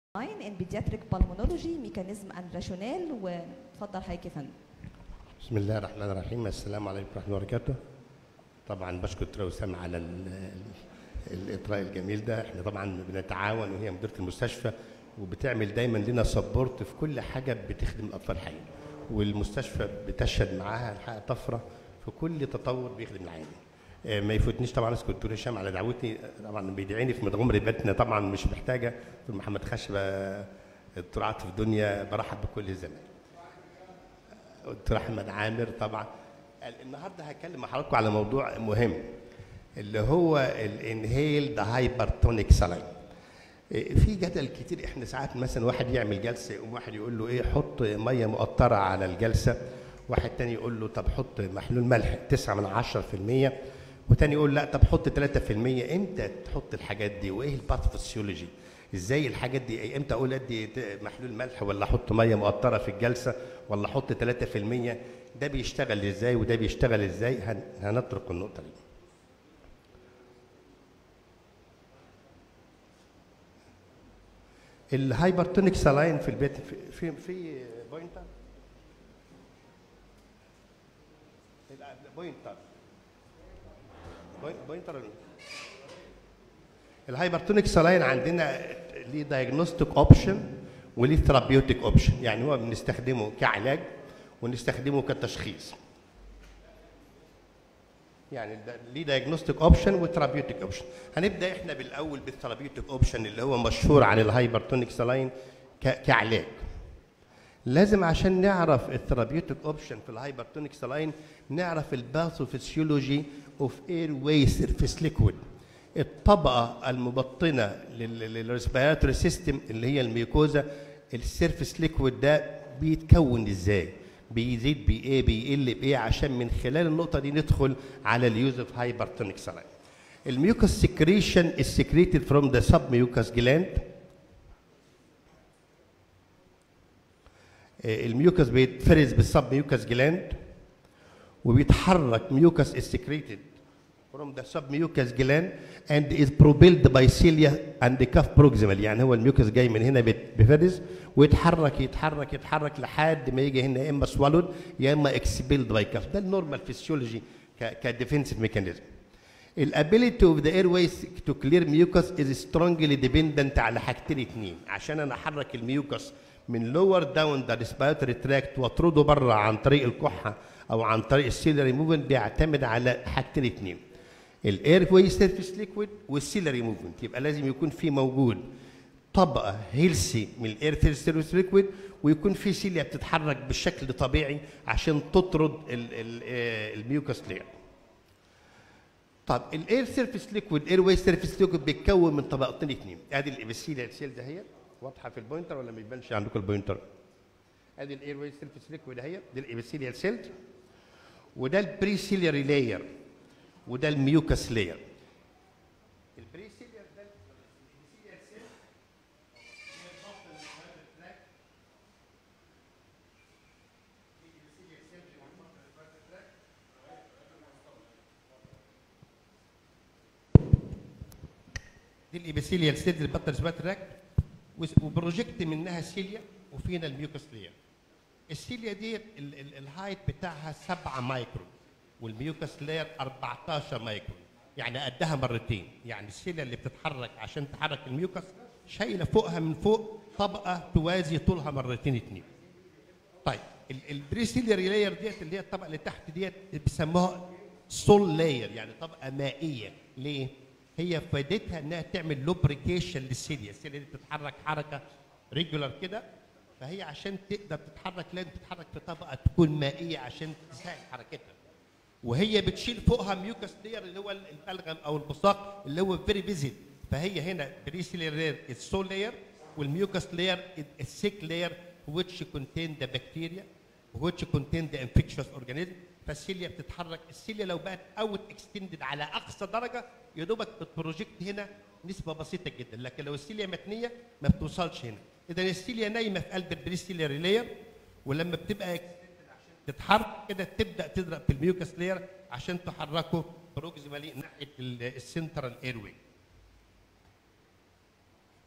in pediatric pulmonology mechanism and rationale. واتفضل حضرتك يا فندم. بسم الله الرحمن الرحيم. السلام عليكم ورحمه الله وبركاته. طبعا بشكر دكتوره وسام على الاطراء الجميل ده. احنا طبعا بنتعاون وهي مديره المستشفى وبتعمل دايما لنا سبورت في كل حاجه بتخدم الاطفال الحقيقي، والمستشفى بتشهد معاها الحقيقه طفره في كل تطور بيخدم العيان. ما يفوتنيش طبعا اسكت دكتور هشام على دعوتي، طبعا بيدعيني في مدغمر بيتنا، طبعا مش محتاجه. دكتور محمد خشبه دكتور عاطف الدنيا، برحب بكل الزملاء. دكتور احمد عامر طبعا. النهارده هتكلم مع حضراتكم على موضوع مهم اللي هو الانهيلد هايبرتونيك سلاين. في جدل كتير، احنا ساعات مثلا واحد يعمل جلسه يقوم واحد يقول له ايه حط ميه مقطره على الجلسه، واحد تاني يقول له طب حط محلول ملح 9/10%، وتاني يقول لا طب حط 3%. امتى تحط الحاجات دي وايه الباثوفيسيولوجي؟ ازاي الحاجات دي؟ امتى اقول ادي محلول ملح ولا احط ميه مقطره في الجلسه ولا احط 3%؟ ده بيشتغل ازاي وده بيشتغل ازاي؟ هنطرق النقطه دي. الهايبرتونيك سلاين في البيت في بوينتر بوينتر. الهايبرتونيك سلاين عندنا ليه دايجنوستيك اوبشن وليه ثيرابيوتيك اوبشن، يعني هو بنستخدمه كعلاج ونستخدمه كتشخيص. يعني ليه دايجنوستيك اوبشن وثيرابيوتيك اوبشن. هنبدا احنا بالاول بالثيرابيوتيك اوبشن اللي هو مشهور عن الهايبرتونيك سلاين كعلاج. لازم عشان نعرف الثيرابيوتيك اوبشن في الهايبرتونيك سلاين نعرف الباثوفيسيولوجي اوف اير واي سيرفيس ليكويد، الطبقه المبطنه للريسبيراتوري سيستم اللي هي الميوكوزا. السيرفيس ليكويد ده بيتكون ازاي؟ بيزيد بايه؟ بيقل بايه؟ عشان من خلال النقطه دي ندخل على اليوز اوف هايبرتونيك سلاين. الميوكس سكريشن is secreted from the submucous gland. الميوكس بيتفرز بالسبميوكس جلاند وبيتحرك. ميوكس is secreted from the submucous gland and is propelled by cilia and the cuff proximal. يعني هو الميوكس جاي من هنا بيفرز ويتحرك يتحرك يتحرك لحد ما يجي هنا يا اما swallowed يا اما expelled by cuff. ده النورمال فيسيولوجي كديفنسيف ميكانيزم. الابيليتي اوف ذا اير ويز تو كلير ميوكس از سترونجلي ديبندنت على حاجتين اتنين. عشان انا احرك الميوكس من لور داون ذا ريسبيراتوري تراكت واطرده بره عن طريق الكحه او عن طريق السيلري موفمنت بيعتمد على حاجتين اتنين، الاير واي سيرفيس ليكويد والسيلري موفمنت. يبقى لازم يكون في موجود طبقه هيلسي من الاير سيرفيس ليكويد ويكون في سيليا بتتحرك بشكل طبيعي عشان تطرد الميوكس لير. طب الاير سيرفيس ليكويد اير واي سيرفيس ليكويد بيتكون من طبقتين اتنين. ادي الابيثيليال سيل ده هي واضحه في البوينتر ولا ما يبانش عندكم البوينتر؟ ادي الاير واي سيرفيس ليكويد اهي، دي الابيثيليال سيل وده البريسيلياري لاير وده الميوكس لاير. البريسيليار ده الابيثيليال سيل دي الابيثيليال سيل اللي بطل سبات تراك وبروجكت منها سيليا وفينا الميوكس لير. السيليا دي الهايت بتاعها 7 مايكرون والميوكس لير 14 مايكرون، يعني قدها مرتين. يعني السيليا اللي بتتحرك عشان تحرك الميوكس شايله فوقها من فوق طبقه توازي طولها مرتين اتنين. طيب البريسيلياري لاير ديت اللي هي الطبقه اللي تحت ديت بيسموها سول لاير، يعني طبقه مائيه. ليه؟ هي فائدتها انها تعمل لوبريكيشن للسيليا. السيليا دي بتتحرك حركه ريجولار كده، فهي عشان تقدر تتحرك لازم تتحرك في طبقه تكون مائيه عشان تسهل حركتها. وهي بتشيل فوقها ميوكس لير اللي هو البلغم او البصاق اللي هو فيري فيزيد. فهي هنا بريسيلير لاير السول لاير والميوكس لاير السيك لاير which contain the bacteria which contain the infectious organism. فالسيليا بتتحرك. السيليا لو بقت اوت اكستندد على اقصى درجه يا دوبك بتبروجكت هنا نسبه بسيطه جدا، لكن لو السيليا متنيه ما بتوصلش هنا. اذا السيليا نايمه في قلب البريسيلياري لاير، ولما بتبقى عشان تتحرك كده تبدا تضرب في الميوكس لاير عشان تحركه بروكسيمالي ناحيه السنترال ايروي.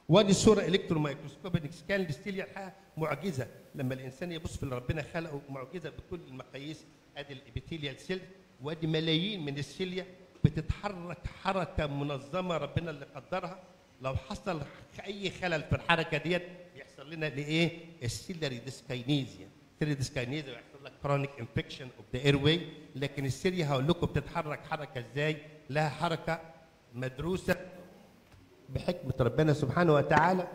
وادي صوره الكترون مايكروسكوبيك سكان للسيليا، الحقيقه معجزه لما الانسان يبص في اللي ربنا خلقه، معجزه بكل المقاييس. ادي الابيثيليال سيل، وادي ملايين من السيليا بتتحرك حركه منظمه ربنا اللي قدرها. لو حصل اي خلل في الحركه ديت بيحصل لنا لايه؟ السيلري ديسكاينيزيا. السيلري ديسكاينيزيا بيحصل لك كرونيك انفكشن اوف ذا اير واي. لكن السيليا هقول لكم بتتحرك حركه ازاي؟ لها حركه مدروسه بحكمه ربنا سبحانه وتعالى.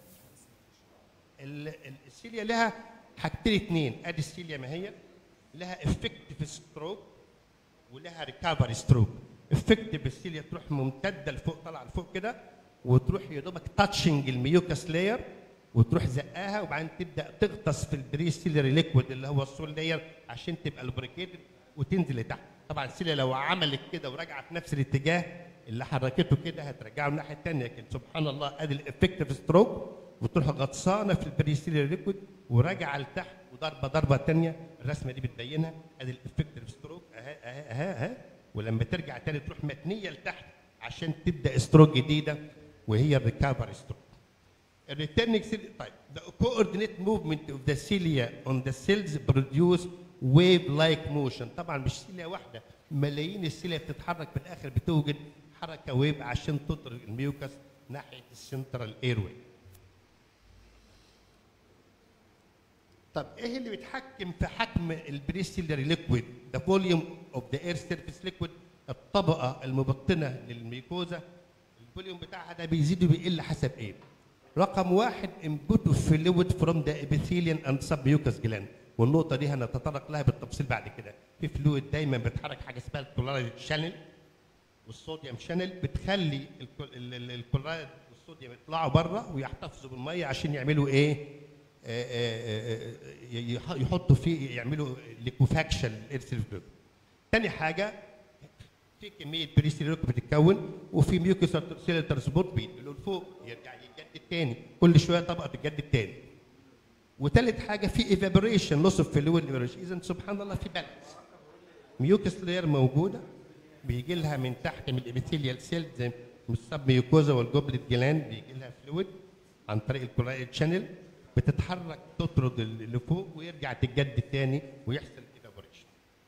السيليا لها حاجتين اتنين، ادي السيليا ما هي لها افكتيف ستروك ولها ريكفري ستروك. افكتيف السيليا تروح ممتده لفوق، طالعه لفوق كده، وتروح يا دوبك تاتشنج الميوكس لاير وتروح زقاها، وبعدين تبدا تغطس في البري سيلري ليكويد اللي هو السول لاير عشان تبقى لوبريكيتد وتنزل لتحت. طبعا السيليا لو عملت كده وراجعه في نفس الاتجاه اللي حركته كده هترجعه الناحيه الثانيه، لكن سبحان الله ادي الافكتيف ستروك وتروح غطسانه في البري سيلري ليكويد وراجعه لتحت ضربه ثانيه. الرسمه دي بتبينها، ادي الافكتيف ستروك اهي اهي اهي اهي، ولما ترجع تاني تروح متنيه لتحت عشان تبدا ستروك جديده وهي الريكفري ستروك. الريتيرنينج سيل، طيب the coordinate movement of the cilia on the cells produce wave like motion. طبعا مش سيليا واحده، ملايين السيليا بتتحرك في الاخر بتوجد حركه ويف عشان تطرد الميوكس ناحيه السنترال ايروي. طب ايه اللي بيتحكم في حجم البريسيلري ليكويد؟ ذا فوليوم اوف ذا اير سيرفيس ليكويد، الطبقه المبطنه للميكوزا الفوليوم بتاعها ده بيزيد وبيقل حسب ايه؟ رقم واحد انبوت فلويد فروم ذا ابيثيليان اند سب ميوكس جلاند، والنقطه دي هنتطرق لها بالتفصيل بعد كده. في فلويد دايما بتحرك حاجه اسمها الكلورايد شانل والصوديوم شانل، بتخلي الكلورايد والصوديوم يطلعوا بره ويحتفظوا بالميه عشان يعملوا ايه؟ يحطوا فيه، يعملوا ليكوفاكشن للإرث. تاني حاجه في كميه بريسيلوك بتتكون، وفي ميوكس سيل ترانسبورت بينقلوا لفوق يرجع يتجدد تاني، كل شويه طبقه تتجدد تاني. وثالث حاجه في ايفابوريشن، لوس اوف فلويد ايفابوريشن. اذا سبحان الله في بالانس. ميوكس لاير موجوده بيجي لها من تحت من الابيثيليال سيل زي السب ميوكوزا والجوبلت جلاند، بيجي لها فلويد عن طريق الكلورايد شانل، بتتحرك تطرد اللي فوق ويرجع تتجدد تاني ويحصل ايفابوريشن.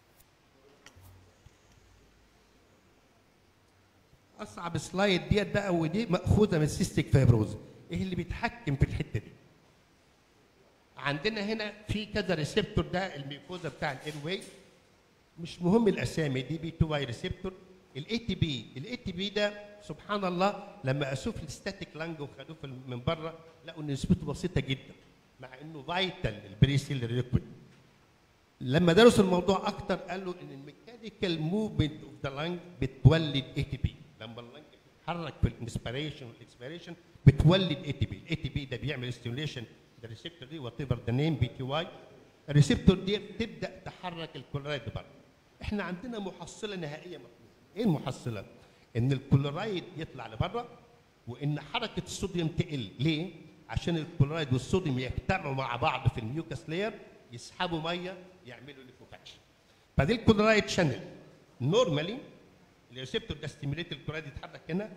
اصعب سلايد ديت بقى، ودي ماخوذه من السيستيك فايبروز. ايه اللي بيتحكم في الحته دي؟ عندنا هنا في كذا ريسبتور، ده الميكوزا بتاع الاير واي، مش مهم الاسامي، دي بي 2 واي ريسبتور. الاي تي بي، الاي تي بي ده سبحان الله لما قاسوه في الستاتيك لانج وخدوه من بره لقوا ان نسبته بسيطه جدا، مع انه فايتال البريسيل ليكويد. لما درسوا الموضوع اكتر قالوا ان الميكانيكال موفمنت اوف ذا لانج بتولد اي تي بي، لما اللانج بتتحرك في الانسبيريشن والاكسبيريشن بتولد اي تي بي. الاي تي بي ده بيعمل ستيميوليشن ذا ريسبتور دي وات ايفر ذا نيم بي تي واي. الريسبتور دي بتبدا تحرك الكلورايد بره. احنا عندنا محصله نهائيه مطلوبه. ايه المحصله؟ ان الكلورايد يطلع لبره وان حركه الصوديوم تقل. ليه؟ عشان الكلورايد والصوديوم يجتمعوا مع بعض في الميوكس لاير، يسحبوا ميه يعملوا ليكوفاكشن. فدي الكلورايد شانل. نورمالي الريسبتور ده ستيميوليت الكلورايد يتحرك هنا،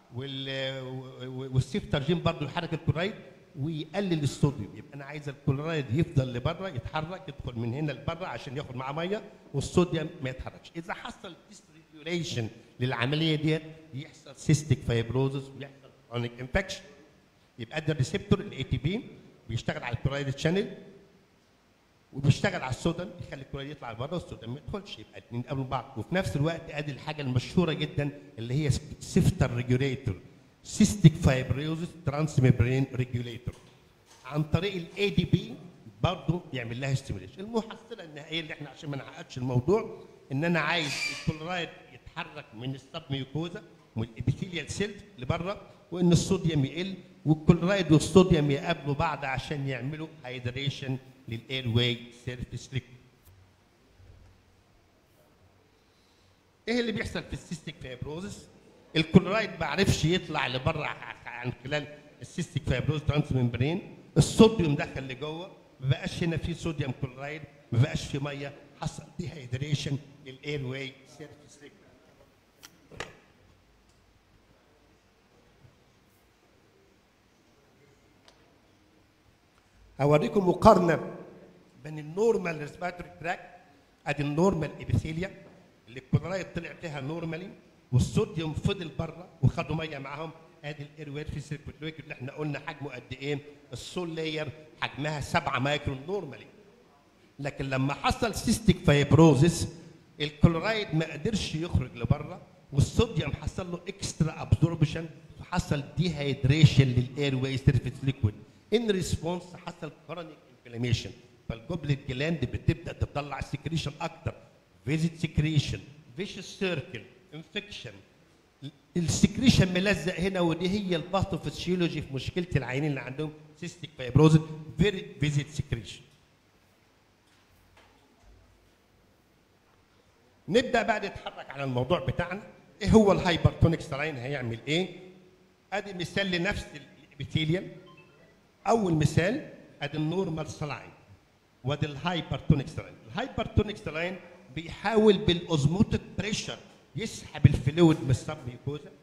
والسيفترجين برضه يحرك الكلورايد ويقلل الصوديوم. يبقى انا عايز الكلورايد يفضل لبره، يتحرك، يدخل من هنا لبره عشان ياخد معاه ميه، والصوديوم ما يتحركش. اذا حصل ديسريجوليشن للعمليه ديت يحصل سيستيك فايبروزس ويحصل كرونيك انفكشن. يبقى ده الريسبتور الاي تي بي بيشتغل على الكلورايد شانل وبيشتغل على الصوديوم، يخلي الكلورايد يطلع لبره والصوديوم ما يدخلش، يبقى الاثنين قبل بعض. وفي نفس الوقت ادي الحاجه المشهوره جدا اللي هي سيفتر ريجوليتور، سيستيك فايبروزس ترانسميمبرين ريجوليتور. عن طريق الاي دي بي برضه يعمل لها ستيميوليشن. المحصله النهائيه اللي احنا عشان ما نعقدش الموضوع ان انا عايز الكلورايد يتحرك من السب ميوكوزا من الابيثيليال سيل لبره، وان الصوديوم يقل، والكلورايد والصوديوم يقابلوا بعض عشان يعملوا هايدريشن للاير واي سيرفيس ليكويد. ايه اللي بيحصل في السيستيك فايبروزس؟ الكلورايد ما عرفش يطلع لبره عن خلال السيستيك فايبروز ترانسممبرين، الصوديوم دخل لجوه، ما بقاش هنا في صوديوم كلورايد، ما بقاش في ميه، حصل ديهايدريشن للاير واي سيرفيس ليكويد. اوريكم مقارنه بين النورمال ريسبيراتوري تراك، ادي النورمال ابيثيليا اللي الكلورايد طلع فيها نورمالي والصوديوم فضل بره وخدوا ميه معاهم. ادي الايروير في السيركولويد اللي احنا قلنا حجمه قد ايه؟ السول لاير حجمها 7 مايكرون نورمالي. لكن لما حصل سيستيك فايبروزيس الكلورايد ما قدرش يخرج لبره والصوديوم حصل له اكسترا ابزوربشن فحصل ديهايدريشن للايروي سيرفيس ليكويد. ان ريسبونس حصل كرونيك انفلاميشن فالجوبلت جلاند بتبدا تطلع سكريشن اكتر، فيزيت سكريشن، فيشس سيركل، انفكشن. السكريشن ملزق هنا ودي هي الباثوفيسيولوجي في مشكله العيانين اللي عندهم سيستيك فايبروزيس، فيري فيزيت سكريشن. نبدا بقى نتحرك على الموضوع بتاعنا. ايه هو الهايبرتونيك سلاين؟ هيعمل ايه؟ ادي مثال لنفس الابيثيليوم. اول مثال ادي النورمال سلاين وادي الهايبرتونيك سلاين. الهايبرتونيك سلاين بيحاول بالاوزموتيك بريشر يسحب الفلويد من السب ميوكوزا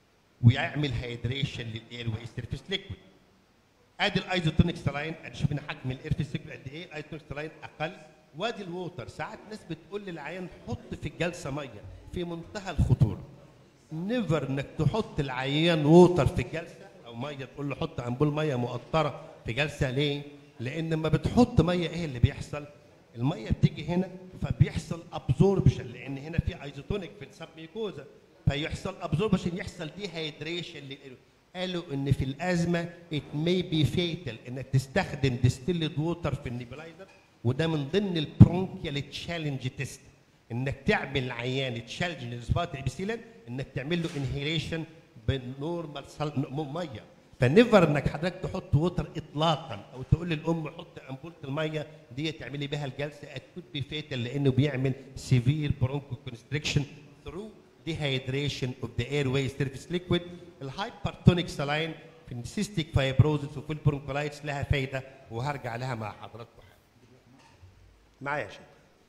ويعمل هيدريشن للاير واي سيرفيس ليكويد. ادي الايزوتونيك سلاين، ادي شفنا حجم الايرفيس ليكويد قد ايه، الايزوتونيك سلاين اقل. وادي الووتر. ساعات ناس بتقول للعيان حط في الجلسه ميه، في منتهى الخطوره. نيفر انك تحط العيان ووتر في الجلسه او ميه تقول له حط امبول ميه مقطره في جلسه. ليه؟ لان لما بتحط ميه ايه اللي بيحصل؟ الميه بتيجي هنا فبيحصل ابزوربشن لان هنا في ايزوتونيك في السب ميوكوزا فيحصل ابزوربشن يحصل دي هيدريشن. قالوا ان في الازمه ات مي بي فيتال انك تستخدم ديستيلد ووتر في النيبلايزر، وده من ضمن البرونكيال تشالنج تيست انك تعمل عيان تشالنج للسبات ابيثيليال انك تعمل له انهيليشن بنورمال ميه. فنيفر انك حضرتك تحط ووتر اطلاقا او تقول للام حط امبوله الميه دي تعملي بها الجلسه اكيد بفيتال لانه بيعمل سيفير برونكو كونستريكشن ثرو ديهايدريشن اوف ذا اير واي سيرفيس ليكويد. الهايبرتونيك سلاين في السيستيك فايبروزس وفي البرونكولايتس لها فايده وهرجع لها مع حضراتكم معايا يا شيخ.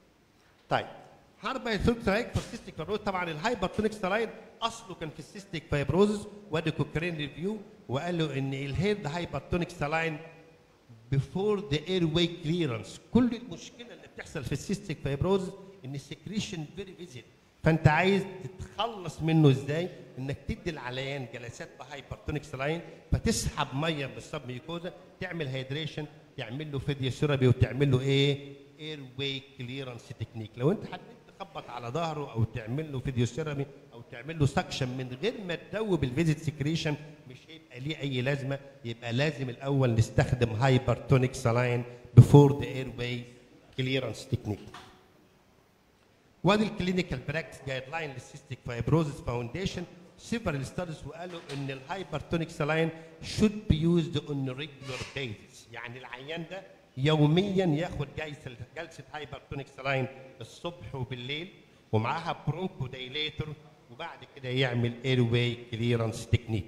طيب هايبرتونيك سلاين في السيستيك فايبروزس. طبعا الهايبرتونيك سلاين اصله كان في السيستيك فايبروزس وادي كوكرين ريفيو وقالوا ان الهيد هايبرتونيك سلاين بيفور ذا اير واي كليرنس. كل المشكله اللي بتحصل في السيستيك فايبروزس ان السكريشن فيري فيزيت، فانت عايز تتخلص منه ازاي؟ انك تدي العيان جلسات بهايبرتونيك سلاين فتسحب ميه من السب ميوكوزا تعمل هيدريشن تعمل له فيديوثيرابي وتعمل له ايه؟ اير واي كليرنس تكنيك. لو انت حبيت تخبط على ظهره او تعمل له فيديوثيرابي او تعمل له سكشن من غير ما تدوب الفيزيت سكريشن مش هيبقى ليه اي لازمه. يبقى لازم الاول نستخدم هايبرتونيك سلاين بفور ذا اير واي كليرنس تكنيك. وادي الكلينيكال براكتس جايد لاين للسيستيك فايبروزس فاونديشن سيفرال ستاديز وقالوا ان الهايبرتونيك سلاين شود بي يوزد اون ريجولار بيزس. يعني العيان ده يوميا ياخد جلسه هايبرتونيك سلاين الصبح وبالليل ومعاها برونكو دايليتور وبعد كده يعمل اير واي كليرنس تكنيك.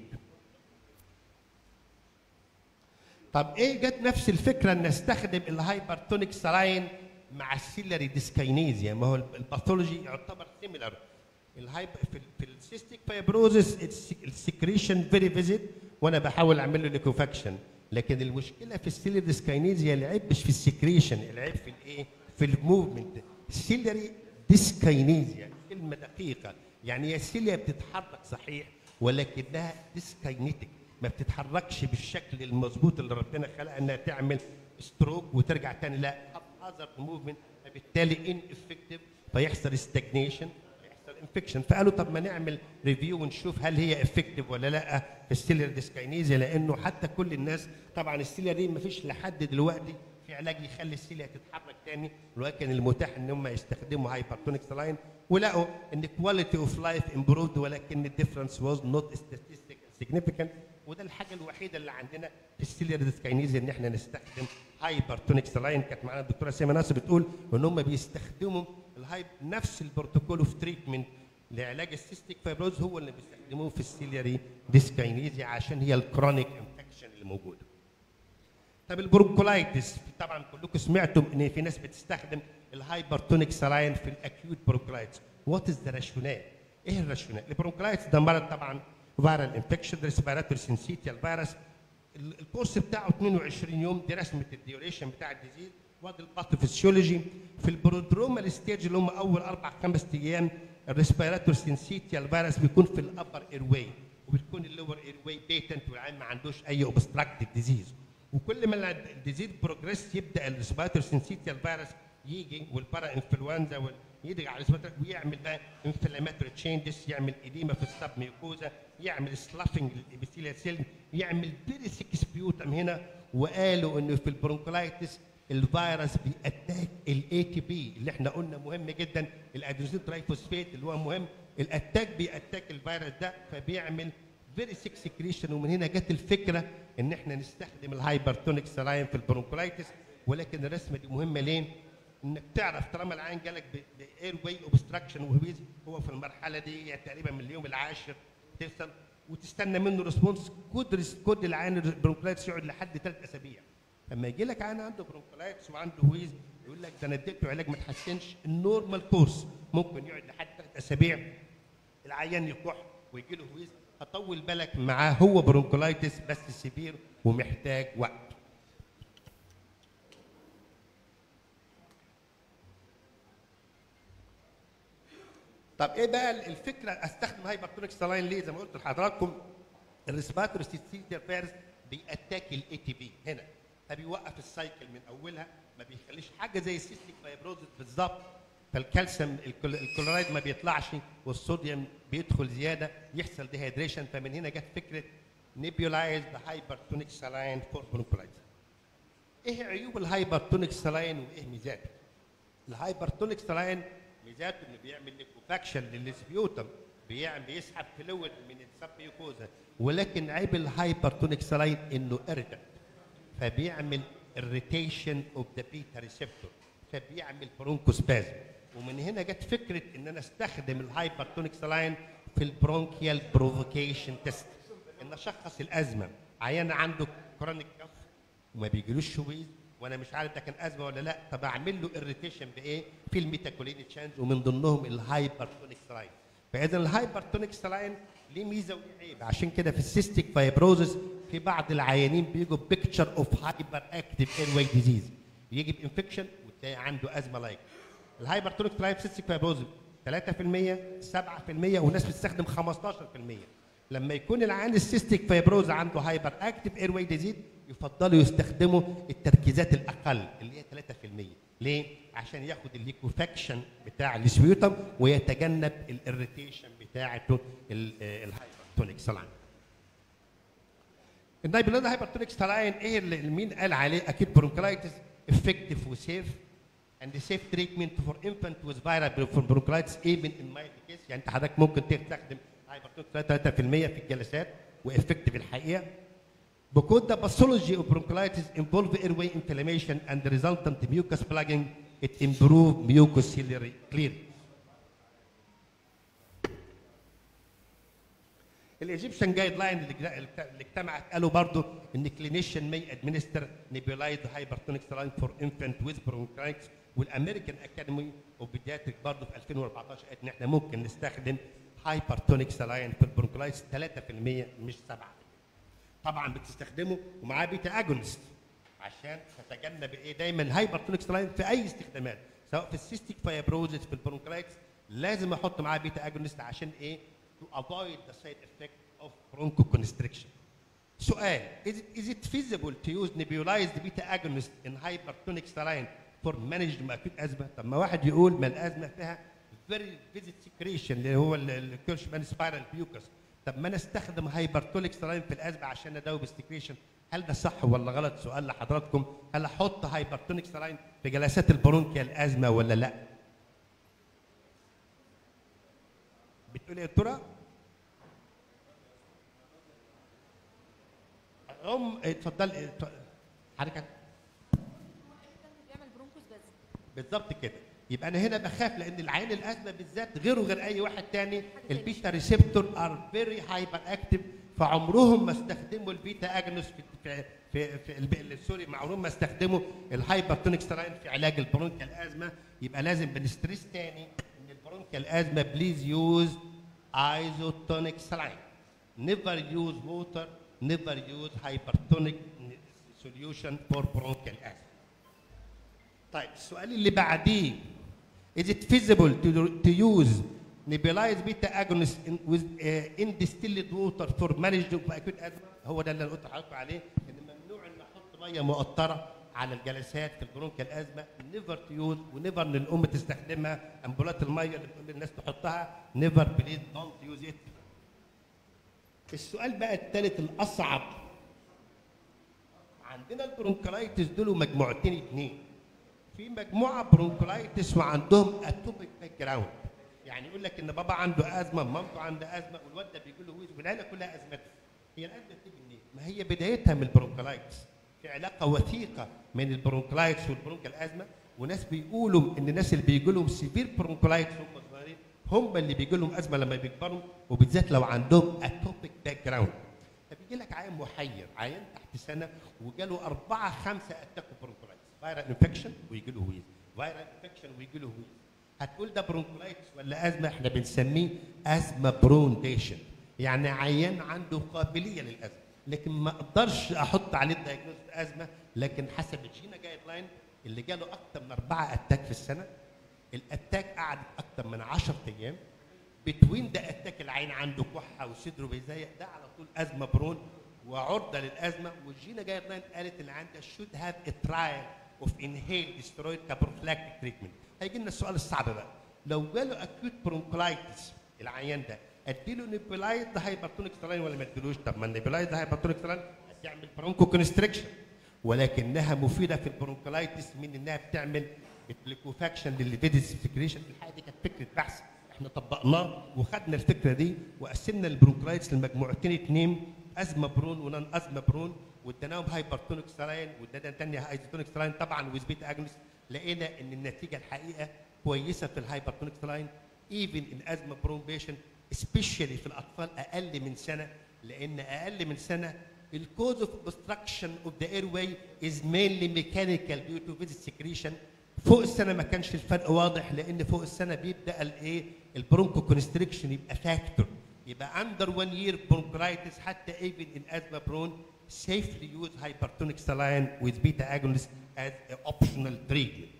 طب ايه جت نفس الفكره ان استخدم الهايبرتونيك سلاين مع السيلري ديسكاينيزيا؟ ما هو الباثولوجي يعتبر سيميلر. في السيستيك فايبروزس السكريشن فيري فيزيت وانا بحاول اعمل له ليكوفاكشن، لكن المشكله في السيلري ديسكاينيزيا العيب مش في السكريشن، العيب في الايه؟ في الموفمنت. السيلري ديسكاينيزيا كلمه دقيقه، يعني هي السيليا بتتحرك صحيح ولكنها ديسكاينيتك ما بتتحركش بالشكل المظبوط اللي ربنا خلقها انها تعمل ستروك وترجع تاني، لا هازارد موفمنت، فبالتالي ان افكتيف فيحصل ستاجنيشن يحصل انفكشن. فقالوا طب ما نعمل ريفيو ونشوف هل هي افكتيف ولا لا في السيلر ديسكاينيزيا، لانه حتى كل الناس طبعا السيليا دي ما فيش لحد دلوقتي في علاج يخلي السيليا تتحرك تاني، ولكن المتاح ان هم يستخدموا هايبرتونيك سلاين ولقوا ان كواليتي اوف لايف امبروفد ولكن الديفرنس واز نوت statistical significant. وده الحاجه الوحيده اللي عندنا في السيلير ديسكاينيزيا ان احنا نستخدم هايبرتونيك سلاين. كانت معانا الدكتوره سيما ناصر بتقول ان هم بيستخدموا نفس البروتوكول اوف تريتمنت لعلاج السيستيك فايبروز هو اللي بيستخدموه في السيليري ديسكاينيزيا عشان هي الكرونيك انفكشن اللي موجوده. طب البرونكولايتس طبعا كلكم سمعتم ان في ناس بتستخدم الهايبرتونيك سلاين في الاكيوت برونكولايتس. وات از ذا راشونال؟ ايه الراشونال؟ البرونكولايتس ده مرض طبعا فيرال انفكشن ريسبيراتوري سينسيتيال فيروس الكورس بتاعه 22 يوم، دي رسمه الديوريشن بتاع الديزيز. وادي الباثوفيسيولوجي في البرودرومال ستيج اللي هم اول 4-5 ايام الريسبيراتور سينسيتيال فيروس بيكون في الابر اير واي، وبتكون اللور اير واي بيتنت والعين ما عندوش اي اوبستراكتيف ديزيز. وكل ما الديزيز بروجريس يبدا الريسبيراتور سينسيتيال فيروس يجي والبارا انفلونزا يدرج على الريسبيراتور ويعمل بقى انفلاماتوري تشينجز، يعمل اديما في السب ميوكوزا، يعمل سلافنج للابيثيليال سيل، يعمل فيري سيك سبيوتم هنا. وقالوا انه في البرونكولايتس الفيروس بيأتاك الاي تي بي اللي احنا قلنا مهم جدا، الادرينالين ترايفوسفيت اللي هو مهم. الاتاك بيأتاك الفيروس ده فبيعمل فيري سيك سكريشن. ومن هنا جت الفكره ان احنا نستخدم الهايبرتونيك سلاين في البرونكولايتس. ولكن الرسمه دي مهمه ليه؟ انك تعرف طالما العين جالك باير واي اوبستراكشن وهويز، هو في المرحله دي يعني تقريبا من اليوم العاشر توصل وتستنى منه ريسبونس. كود العين البرونكولايتس يقعد لحد 3 اسابيع. لما يجي لك عين عنده برونكولايتس وعنده هويز يقول لك ده انا اديته علاج ما تحسنش، النورمال كورس ممكن يقعد لحد 3 اسابيع العيان يكح ويجي له هويز. هطول بالك معاه، هو برونكولايتس بس سيفير ومحتاج وقت. طب ايه بقى الفكره استخدم هايبرتونيك سلاين ليه؟ زي ما قلت لحضراتكم الريسبيراتور سينسيتيال فيروس بيأتاك الاي تي بي هنا، فبيوقف السايكل من اولها، ما بيخليش حاجه زي السيستيك فايبروزس بالظبط. فالكالسيوم الكلورايد ما بيطلعش والصوديوم بيدخل زياده، يحصل ديهيدريشن. فمن هنا جت فكره نيبيولايزد هايبرتونيك سلاين فور برونكولايتس. ايه عيوب الهايبرتونيك سلاين وايه ميزاته؟ الهايبرتونيك سلاين ميزاته انه بيعمل ليكوفاكشن للسبيوتم، بيسحب فلويد من السبميوكوزا. ولكن عيب الهايبرتونيك سلاين انه اردت، فبيعمل irritation اوف ذا بيتا ريسبتور، فبيعمل برونكوسبازم. ومن هنا جت فكره ان انا استخدم الهايبرتونيك سلاين في البرونكيال بروفوكيشن تيست، ان اشخص الازمه. عيان عنده كرونيك كف وما بيجيلوش شويز وانا مش عارف ده كان ازمه ولا لا، طب اعمل له irritation بايه؟ في الميتاكولين تشانج ومن ضمنهم الهايبرتونيك سلاين. فاذا الهايبرتونيك سلاين ليه ميزه وليه عيب. عشان كده في السيستيك فايبروزس في بعض العيانين بيجوا بيكتشر اوف هايبر اكتيف اير واي ديزيز، يجي بانفكشن وتلاقي عنده ازمه لايك. الهايبرتونيك سلاين في السيستيك فايبروزس 3%، 7%، وناس بتستخدم 15%. لما يكون العيان السيستيك فايبروز عنده هايبر اكتيف اير واي ديزيز يفضلوا يستخدموا التركيزات الاقل اللي هي 3%. ليه؟ عشان ياخد الليكوفاكشن بتاع السبيوتم ويتجنب الاريتيشن بتاعته الهايبرتونيك سلاين. النايبيولايزد هايبرتونيك سلاين ايه اللي مين قال عليه؟ اكيد برونكولايتس افكتيف وسيف and safe treatment for infant with viral bronchitis even in mild case. يعني انت حضرتك ممكن تستخدم هايبرتونيك 3% في الجلسات وافكتيف الحقيقه. Because the pathology of bronchitis involve airway inflammation and the resultant mucus plugging, it improve mucociliary clearance. الايجيبشن جايد لاين اللي اجتمعت قالوا برضه ان كلينيشن ماي ادمنستر نيبيولايزد هايبرتونيك سلاين فور انفانت ويز برونكايتس. والامريكان اكاديمي اوف بيدياتريك برضه في 2014 قالت ان احنا ممكن نستخدم هايبرتونيك سلاين في البرونكولايتس 3% مش 7%. طبعا بتستخدمه ومعاه بيتا اجونست عشان تتجنب ايه؟ دايما هايبرتونيك سلاين في اي استخدامات سواء في السيستيك فايبروزس في البرونكولايتس لازم احط معاه بيتا اجونست عشان ايه؟ to avoid the side effect of bronchoconstriction. سؤال: is it feasible to use nebulized beta agonist in hypertonic saline for managed acute asthma؟ طب ما واحد يقول ما الازمه فيها very vivid secretion اللي هو الكيرشمان سبايرال بيوكس، طب ما انا استخدم هايبرتونيك سلاين في الازمه عشان اداوي بالسكريشن. هل ده صح ولا غلط؟ سؤال لحضراتكم، هل احط هايبرتونيك سلاين في جلسات البرونكيال الازمه ولا لا؟ بتقول ايه يا ترى؟ اتفضل حضرتك. بيعمل برونكوس بس بالظبط كده. يبقى انا هنا بخاف لان العين الازمه بالذات غير اي واحد تاني البيتا ريسبتور ار فيري هايبر اكتيف، فعمرهم ما استخدموا البيتا اجنوس في سوري عمرهم ما استخدموا الهايبرتونيك سلاين في علاج البرونكيال الازمه. يبقى لازم بنستريس تاني ان البرونكيال الازمه بليز يوز ايزوتونيك سلاين. نيفر يوز ووتر never use hypertonic solution for bronchial asthma. طيب السؤال اللي بعديه is it feasible to use nebulized beta agonist in distilled water for management of acute asthma؟ هو ده اللي انا قلت لحضراتكم عليه، ان ممنوع ان احط ميه مقطره على الجلسات في البرونكيال ازمه، نيفر تو يوز ونيفر ان الام تستخدمها، امبولات الميه اللي بتقول للناس تحطها نيفر بليز دونت يوز ات. السؤال بقى الثالث الاصعب، عندنا البرونكولايتس دول مجموعتين اثنين، في مجموعه برونكولايتس وعندهم اتوبيك باك جراوند، يعني يقول لك ان بابا عنده ازمه، مامته عندها ازمه، والواد ده بيقول له ويز، والعيله كلها ازمته. هي الازمه بتيجي منين؟ ما هي بدايتها من البرونكولايتس، في علاقه وثيقه من البرونكولايتس والبرونكال ازمه، وناس بيقولوا ان الناس اللي بيجي لهم سيفير برونكولايتس هم صغيرين هم اللي بيجي لهم ازمه لما بيكبروا، وبالذات لو عندهم اتوبيك باك جراوند. فبيجي لك عيان محير، عيان تحت سنه وجاله 4 5 اتاكو برونكولايتس، فايرال انفكشن ويجي له ويز، فايرال انفكشن ويجي له ويز. هتقول ده برونكولايتس ولا ازمه؟ احنا بنسميه ازمه برونتيشن، يعني عيان عنده قابليه للازمه، لكن ما اقدرش احط عليه دايجنوز ازمه، لكن حسب الجينا جايد لاين اللي جاله اكتر من 4 اتاك في السنه، الاتاك قعد اكتر من 10 ايام، بتوين ده اتاك العين عنده كحه وصدره بيزيق، ده على طول ازمه برون وعرضه للازمه، والجينا جايد لاين قالت ان عنده should have a trial of inhaled steroid كبروفلاكتيك تريتمنت. هيجي لنا السؤال الصعب بقى، لو جاله اكيوت برونكولايتس العيان ده اديله نيبولايد هايبرتونيك ستراين ولا ما اديلوش؟ طب ما النيبولايد هايبرتونيك ستراين هتعمل برونكو كونستريكشن، ولكنها مفيده في البرونكولايتس من انها بتعمل ليكوفاكشن للليفيدس سكريشن. الحقيقه دي كانت فكره بحث احنا طبقناه وخدنا الفكره دي وقسمنا البرونكولايتس لمجموعتين اثنين، ازمه برون ونان ازمه برون، واديناهم هايبرتونيك ستراين وادينا ثانيه ايزوتونيك ستراين طبعا ويز بيتا اجونست. لقينا ان النتيجه الحقيقه كويسه في الهايبرتونيك ستراين ايفن ان ازمه برون بيشنت، سبيشالي في الاطفال اقل من سنه، لان اقل من سنه الكوز اوف obstruction اوف ذا اير واي از مينلي ميكانيكال ديو تو فيزيت سكريشن. فوق السنه ما كانش الفرق واضح، لان فوق السنه بيبدا الايه البرونكو كونستريكشن يبقى فاكتور، يبقى اندر 1 يير برونكولايتس حتى ايفن ان ازمه برون safely use hypertonic saline with beta agonist as an optional treatment.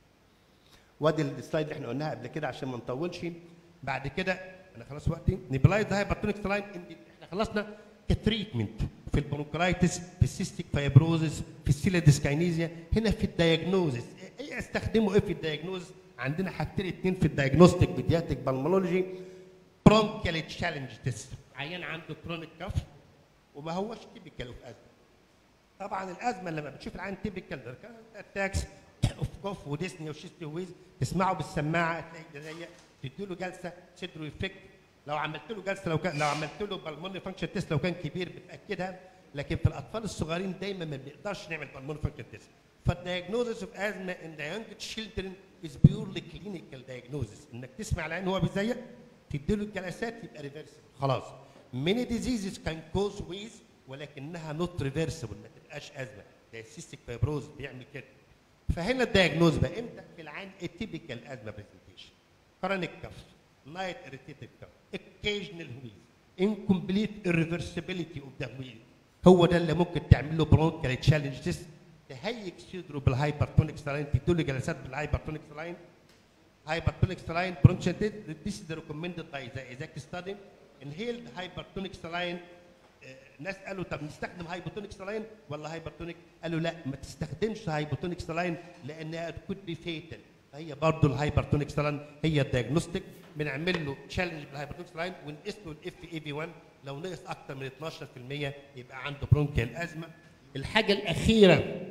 وادي السلايد اللي احنا قلناها قبل كده عشان ما نطولش. بعد كده انا خلاص وقتي، نيبلايز هايبرتونيك سلاين احنا خلصنا كتريتمنت في البرونكولايتس، في السيستيك فايبروزس، في السيلا ديسكاينيزيا. هنا في الدايجنوزس ايه استخدمه ايه في الدايجنوز؟ عندنا حاجتين اتنين في الدايجنوستيك بيدياتيك بالمولوجي، برونكيال تشالنج تيست، عيان عنده كرونيك كف وما هوش تيبيكال اوف ازمه. طبعا الازمه لما بتشوف العين تيبيكال اتاكس اوف كوف وديسني وشيستي ويز، تسمعه بالسماعه تلاقي ضيق، تديله جلسه صدره يفك. لو عملت له جلسه لو عملت له بالمونري فانكشن تيست لو كان كبير بتاكدها، لكن في الاطفال الصغيرين دايما ما بنقدرش نعمل بالمونري فانكشن تيست. فالدايجنوزس اوف ازمه ان ذا يونج تشيلدرن از بيورلي كلينيكال دايجنوزس، انك تسمع العين هو بيزيق تديله الجلسات يبقى ريفرسبل خلاص. many diseases can cause wheeze ولكنها not reversible، ما تبقاش ازمه، ده السيستيك فايبروز بيعمل كده. فهنا الدايجنوز بقى امتى؟ في العين التيبيكال ازمه برزنتيشن، كرونيك كف، لايت اريتيتد كف، occasional wheeze، incomplete irreversibility of the wheeze، هو ده اللي ممكن تعمل له برونكال تشالنج تيست، تهيج صدره بالهايبرتونيك سلاين، تديله جلسات بالهايبرتونيك سلاين. hypertonic saline bronchial test, this is recommended by the ESAC study. inhaled hypertonic saline، ناس قالوا طب نستخدم هايبوتونيك سلاين ولا هايبرتونيك؟ قالوا لا ما تستخدمش هايبوتونيك سلاين لانها could be fatal. فهي برضه الهايبرتونيك سلاين هي الدايجنوستيك، بنعمل له تشالنج بالهايبرتونيك سلاين ونقيس له الاف اي في 1، لو نقص اكثر من 12% يبقى عنده برونكيال ازمه. الحاجه الاخيره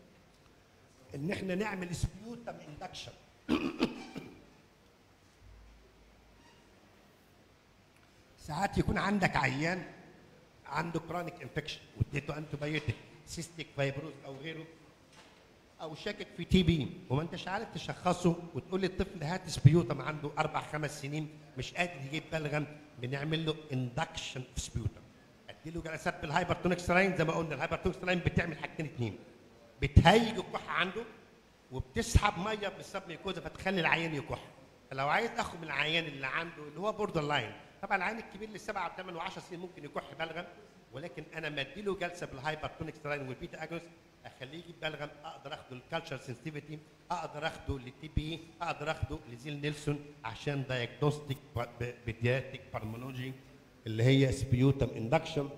ان احنا نعمل سبيوتم اندكشن. ساعات يكون عندك عيان عنده كرونيك انفكشن واديته انتيبيوتيك، سيستيك فايبروز او غيره، او شاكك في تي بي وما انتش عارف تشخصه، وتقول للطفل هات سبيوتم عنده 4 5 سنين مش قادر يجيب بلغم، بنعمل له اندكشن اوف سبيوتم. اديله جلسات بالهايبرتونيك سلاين، زي ما قلنا الهايبرتونيك سلاين بتعمل حاجتين اثنين، بتهيج الكحه عنده وبتسحب ميه بالسب ميكوزا فتخلي العيان يكح. فلو عايز اخد من العيان اللي عنده اللي هو بوردر لاين، طبعا العيان الكبير اللي 7 و8 و10 سنين ممكن يكح بلغم، ولكن انا مديله جلسه بالهايبرتونيك ستراين والبيتا اجونست اخليه يجيب بلغم، اقدر اخده الكالتشر سنسيتيفيتي، اقدر اخده للتي بي، اقدر اخده لزيل نيلسون عشان دايجنوستيك بيدياتيك بالمونولوجي اللي هي سبيوتم اندكشن.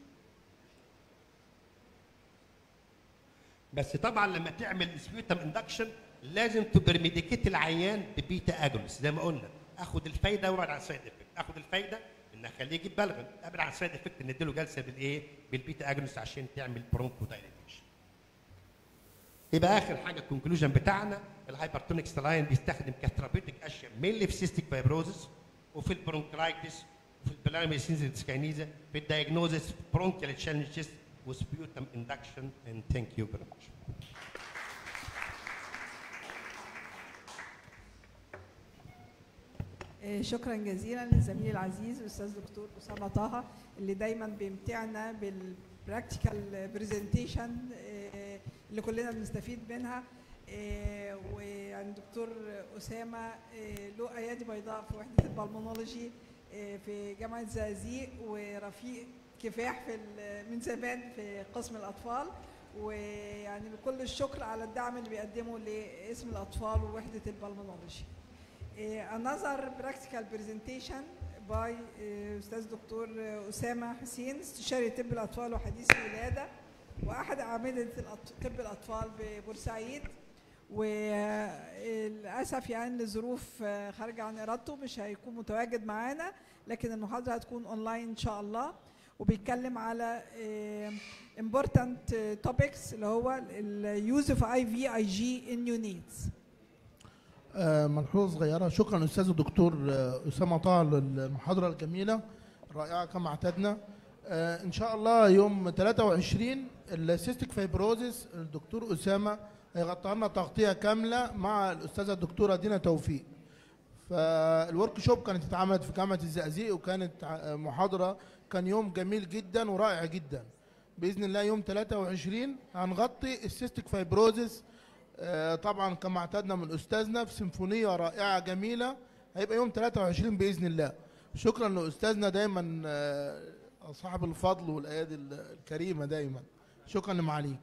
بس طبعا لما تعمل سبيوتم اندكشن لازم تبرميديكيت العيان ببيتا اجونست زي ما قلنا، اخد الفايده وابعد عن السايد افكت، اخد الفايده ان اخليه يجيب بلغم، ابعد عن السايد افكت نديله جلسه بالايه؟ بالبيتا اجونست عشان تعمل برونكو دايليتيشن. يبقى اخر حاجه الكونكلوجن بتاعنا الهايبرتونيك ستراين بيستخدم كثيرابيوتيك اشياء مينلي في سيستيك فايبروزس وفي البرونكرايتس وفي البلارميسينز ديسكاينيزا في الدايجنوزس برونكيال تشالنجز وسبيوتم اندكشن. اند ثانك يو فيري ماتش. شكرا جزيلا للزميل العزيز الاستاذ دكتور اسامه طه اللي دايما بيمتعنا بالبراكتيكال برزنتيشن اللي كلنا بنستفيد منها. ويعني دكتور اسامه له ايادي بيضاء في وحده البلمونولوجي في جامعه زقازيق، ورفيق كفاح من زمان في قسم الاطفال، ويعني بكل الشكر على الدعم اللي بيقدمه لاسم الاطفال ووحده البلمونولوجي. Another practical presentation by أستاذ دكتور أسامة حسين، استشاري طب الأطفال وحديث الولادة وأحد أعمدة طب الأطفال ببورسعيد، وللأسف يعني لظروف خارجة عن إرادته مش هيكون متواجد معانا، لكن المحاضرة هتكون أونلاين إن شاء الله. وبيتكلم على important topics اللي هو ال use of IVIG in neonates. ملحوظة صغيرة. شكرا أستاذ الدكتور أسامة طه للمحاضرة الجميلة الرائعة كما اعتدنا. إن شاء الله يوم 23 السيستيك فايبروزيس الدكتور أسامة هيغطي لنا تغطية كاملة مع الأستاذة الدكتورة دينا توفيق. فالورك شوب كانت اتعملت في جامعة الزقازيق وكانت محاضرة، كان يوم جميل جدا ورائع جدا. بإذن الله يوم 23 هنغطي السيستيك فايبروزيس طبعا كما اعتدنا من استاذنا في سيمفونيه رائعه جميله، هيبقى يوم 23 باذن الله. شكرا لاستاذنا دايما صاحب الفضل والايادي الكريمه دايما. شكرا لمعاليك.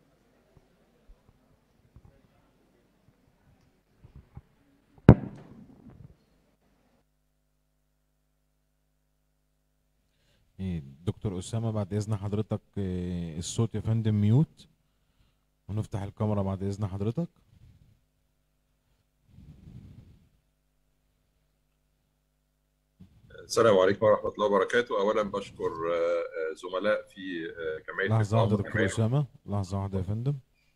دكتور اسامه بعد اذن حضرتك الصوت يا فندم ميوت، ونفتح الكاميرا بعد إذن حضرتك. السلام عليكم ورحمة الله وبركاته. أولا بشكر زملاء في جمعية لحظة واحدة دكتور أسامة، لحظة واحدة يا فندم.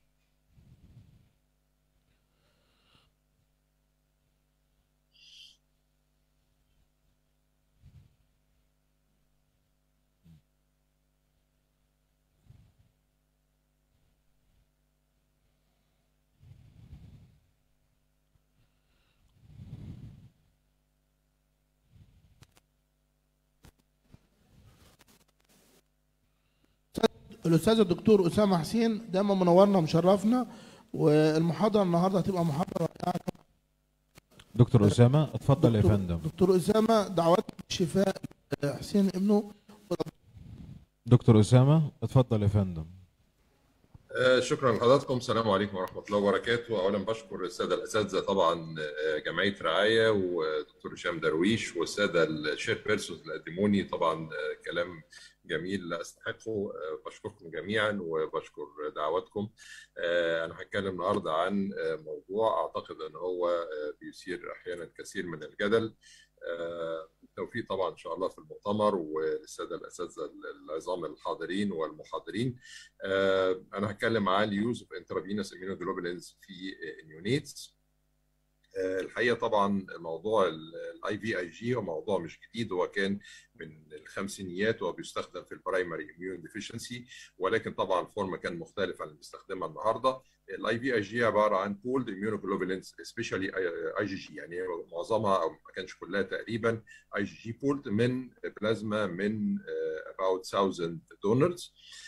الاستاذ الدكتور اسامه حسين دايما منورنا ومشرفنا، والمحاضره النهارده هتبقى محاضره رائعه. دكتور اسامه اتفضل يا فندم. دكتور اسامه دعوات الشفاء حسين ابنه. دكتور اسامه اتفضل يا فندم. شكرا لحضراتكم. السلام عليكم ورحمه الله وبركاته. اولا بشكر الساده الاساتذه طبعا جمعيه رعايه ودكتور هشام درويش والساده الشير بيرسونز اللي قدموني طبعا كلام جميل لا استحقه. بشكركم جميعا وبشكر دعواتكم. انا هتكلم النهارده عن موضوع اعتقد ان هو بيثير احيانا كثير من الجدل. بالتوفيق طبعا ان شاء الله في المؤتمر وللساده الاساتذه العظام الحاضرين والمحاضرين. انا هتكلم عن اليوز اوف انترافينوس اميونوجلوبولينز في النيونيتس. الحقيقه طبعا موضوع الاي في اي جي هو موضوع مش جديد، هو كان من الخمسينيات وبيستخدم في البرايمري اميون ديفيشنسي، ولكن طبعا فورم كان مختلف عن اللي بنستخدمها النهارده. الاي في اي جي عباره عن بولد اميونوجلوبولينز سبيشالي اي جي جي، يعني معظمها او ما كانش كلها تقريبا اي جي جي بولد من بلازما من about 1000 دونرز.